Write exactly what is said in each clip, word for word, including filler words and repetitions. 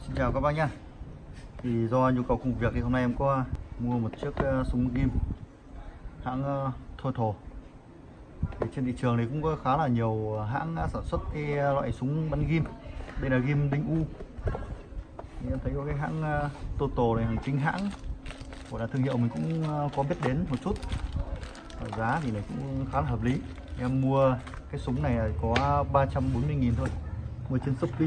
Xin chào các bác nhá. Thì do nhu cầu công việc thì hôm nay em có mua một chiếc uh, súng ghim hãng uh, Total. Thì trên thị trường thì cũng có khá là nhiều hãng đã sản xuất cái loại súng bắn ghim. Đây là ghim đinh U. Thì em thấy có cái hãng uh, Total này, hàng chính hãng, gọi là thương hiệu mình cũng uh, có biết đến một chút. Ở giá thì này cũng khá là hợp lý. Em mua cái súng này có ba trăm bốn mươi nghìn thôi, mua trên Shopee.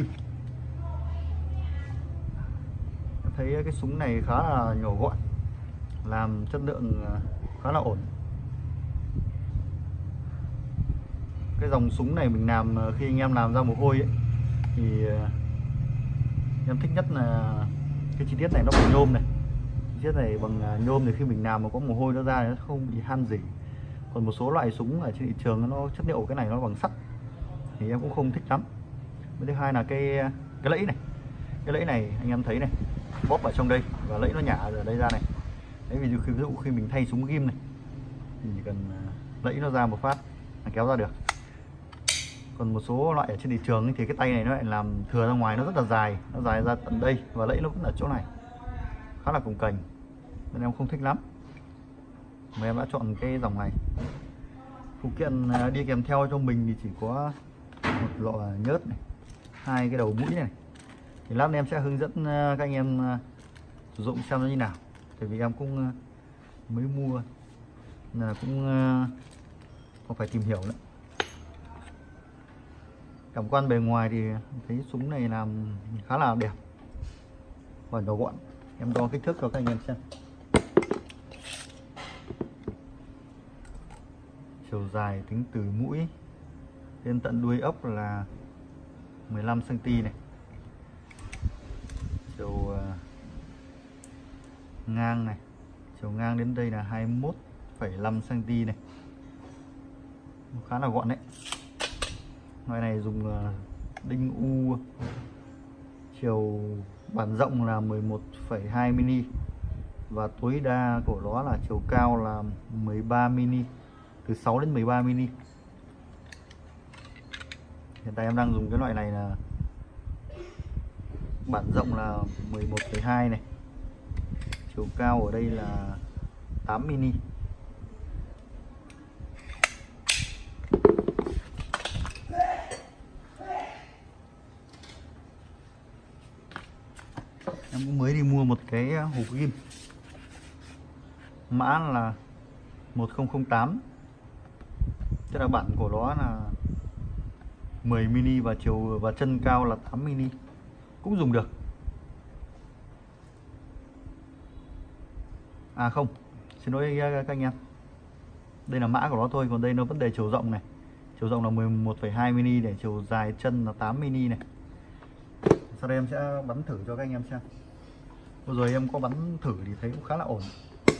Thấy cái súng này khá là nhỏ gọn, làm chất lượng khá là ổn. Cái dòng súng này mình làm khi anh em làm ra mồ hôi ấy, thì em thích nhất là cái chi tiết này nó bằng nhôm này. Chi tiết này bằng nhôm thì khi mình làm mà có mồ hôi nó ra nó không bị han rỉ. Còn một số loại súng ở trên thị trường nó chất liệu cái này nó bằng sắt thì em cũng không thích lắm. Thứ hai là cái cái lẫy này, cái lẫy này anh em thấy này, bóp ở trong đây và lẫy nó nhả ở đây ra này. Đấy, ví dụ khi, ví dụ khi mình thay súng ghim này thì chỉ cần lẫy nó ra một phát là kéo ra được. Còn một số loại ở trên thị trường thì cái tay này nó lại làm thừa ra ngoài, nó rất là dài, nó dài ra tận đây và lẫy nó cũng ở chỗ này, khá là cồng kềnh nên em không thích lắm. Mà em đã chọn cái dòng này. Phụ kiện đi kèm theo cho mình thì chỉ có một lọ nhớt này, hai cái đầu mũi này. Thì lát em sẽ hướng dẫn các anh em sử dụng xem nó như nào. Tại vì em cũng mới mua nên là cũng không phải tìm hiểu nữa. Cảm quan bề ngoài thì thấy súng này làm khá là đẹp và nhỏ gọn. Em đo kích thước cho các anh em xem. Chiều dài tính từ mũi đến tận đuôi ốc là mười lăm xăng ti mét này. Chiều uh, ngang này, chiều ngang đến đây là hai mươi mốt phẩy năm xăng ti mét này, khá là gọn đấy. Loại này dùng uh, đinh U, chiều bản rộng là mười một phẩy hai mi li mét và tối đa của nó là chiều cao là mười ba mi li mét, từ sáu đến mười ba mi li mét. Hiện tại em đang dùng cái loại này là bản rộng là mười một phẩy hai này, chiều cao ở đây là tám mi li mét. Em cũng mới đi mua một cái hộp ghim, mã là một không không tám, tức là bản của nó là mười mi li mét và chiều và chân cao là tám mi li mét, cũng dùng được. À không, xin lỗi các anh em, đây là mã của nó thôi, còn đây nó vấn đề chiều rộng này. Chiều rộng là mười một phẩy hai mi li mét để chiều dài chân là tám mi li mét này. Sau đây em sẽ bắn thử cho các anh em xem. Vừa rồi em có bắn thử thì thấy cũng khá là ổn.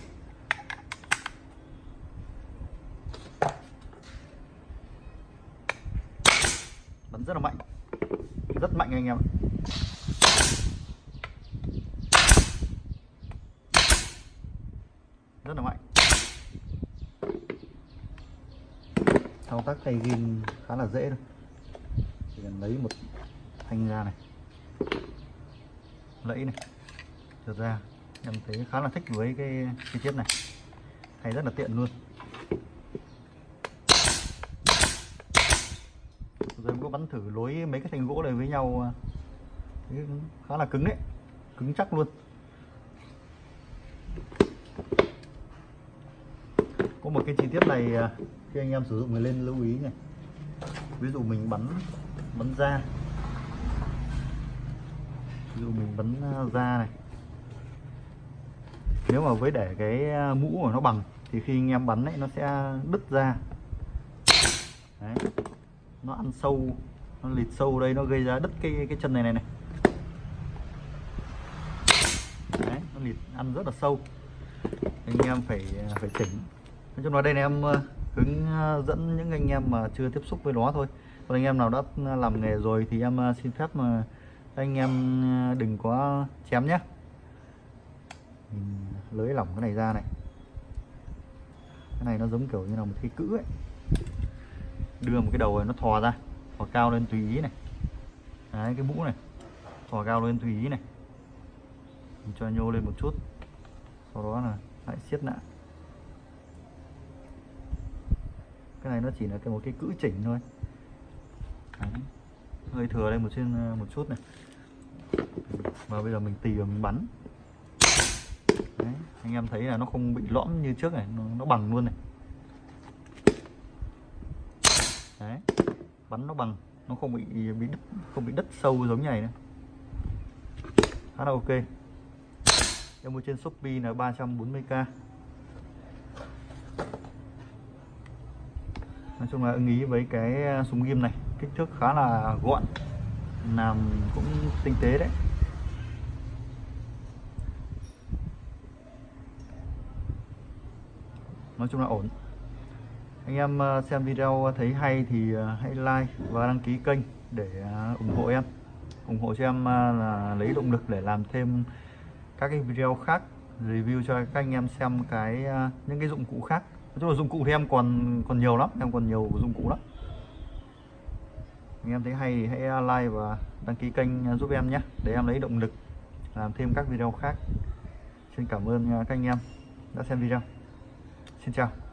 Bắn rất là mạnh, rất mạnh anh em ạ. Rất là mạnh. Thao tác tay ghim khá là dễ thôi, chỉ cần lấy một thanh ra này, lẫy này, thật ra em thấy khá là thích với cái chi tiết này, hay rất là tiện luôn. Rồi em có bắn thử nối mấy cái thanh gỗ này với nhau, khá là cứng đấy, cứng chắc luôn. Có một cái chi tiết này khi anh em sử dụng người lên lưu ý này. Ví dụ mình bắn bắn ra, ví dụ mình bắn ra này, nếu mà với để cái mũ của nó bằng thì khi anh em bắn ấy nó sẽ đứt ra. Đấy, nó ăn sâu, nó lịt sâu đây, nó gây ra đứt cái cái chân này này này. Đấy, nó lịt ăn rất là sâu, anh em phải phải chỉnh. Nói chung nói đây là em hướng dẫn những anh em mà chưa tiếp xúc với nó thôi. Còn anh em nào đã làm nghề rồi thì em xin phép mà anh em đừng có chém nhé. Mình lưới lỏng cái này ra này, cái này nó giống kiểu như là một cái cữ ấy, đưa một cái đầu này nó thò ra, thò cao lên tùy ý này. Đấy, cái mũ này thò gao lên tùy ý này, mình cho nhô lên một chút, sau đó là lại siết lại. Cái này nó chỉ là cái một cái cữ chỉnh thôi. Đấy. Hơi thừa đây một trên một chút này, và bây giờ mình tì và mình bắn. Đấy. Anh em thấy là nó không bị lõm như trước này, nó, nó bằng luôn này. Đấy. Bắn nó bằng, nó không bị bị đứt, không bị đất sâu giống như này nữa. Khá là ok. Em mua trên Shopee là ba trăm bốn mươi k. Nói chung là ưng ý với cái súng ghim này, kích thước khá là gọn, làm cũng tinh tế đấy. Nói chung là ổn. Anh em xem video thấy hay thì hãy like và đăng ký kênh để ủng hộ em, ủng hộ cho em là lấy động lực để làm thêm các cái video khác, review cho các anh em xem cái những cái dụng cụ khác. Nói chung là dụng cụ thì em còn còn nhiều lắm, em còn nhiều dụng cụ lắm. Anh em thấy hay thì hãy like và đăng ký kênh giúp em nhé, để em lấy động lực làm thêm các video khác. Xin cảm ơn các anh em đã xem video. Xin chào.